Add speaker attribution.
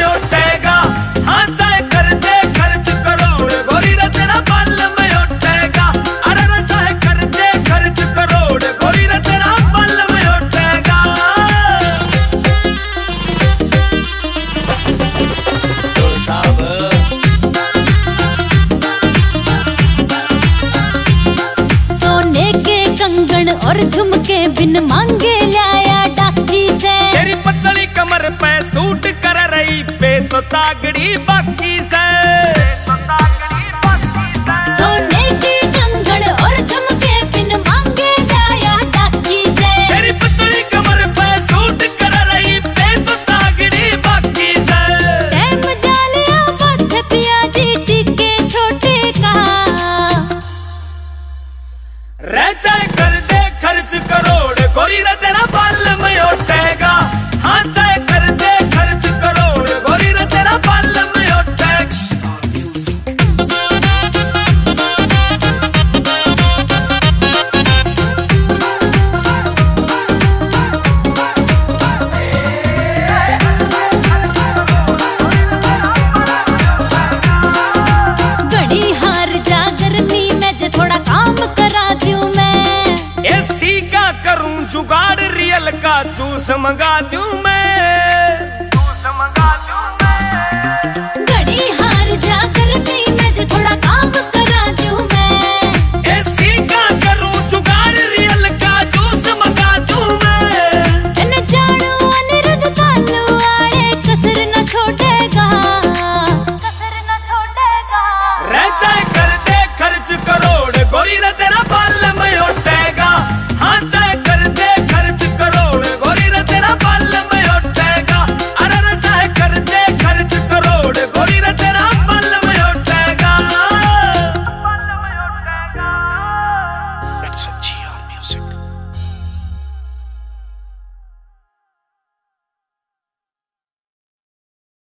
Speaker 1: में उठेगा। हाँ चाहे कर दे खर्च करोड़ गोरी रे तेरा बल में उठेगा। अरे रे चाहे कर दे खर्च करोड़ गोरी रे तेरा बल में उठेगा।
Speaker 2: सोने के कंगन और झुमके बिन मांगे लाया डाकी से।
Speaker 1: तेरी पतली कमर पे सूट कर रही पे तो तागड़ी बाकी से।
Speaker 2: सोने के कंगन और झुमके बिन मांगे लाया डाकी से।
Speaker 1: तेरी पतली कमर पे सूट कर रही पे तो तागड़ी बाकी से।
Speaker 2: टाइम डालिया बात पिया जी टिके छोटे का।
Speaker 1: रे चाहे कर दे खर्च करोड़ गोरी रे तेरा बल में उठेगा। हाँ चाहे कर दे खर्च करोड़ गोरी रे तेरा बल में उठेगा।
Speaker 2: बड़ी हार जागरनी में जे थोड़ा काम करा दूं मैं।
Speaker 1: एसी का करूं जुगाड़ रियल का जूस मंगा दूं मैं।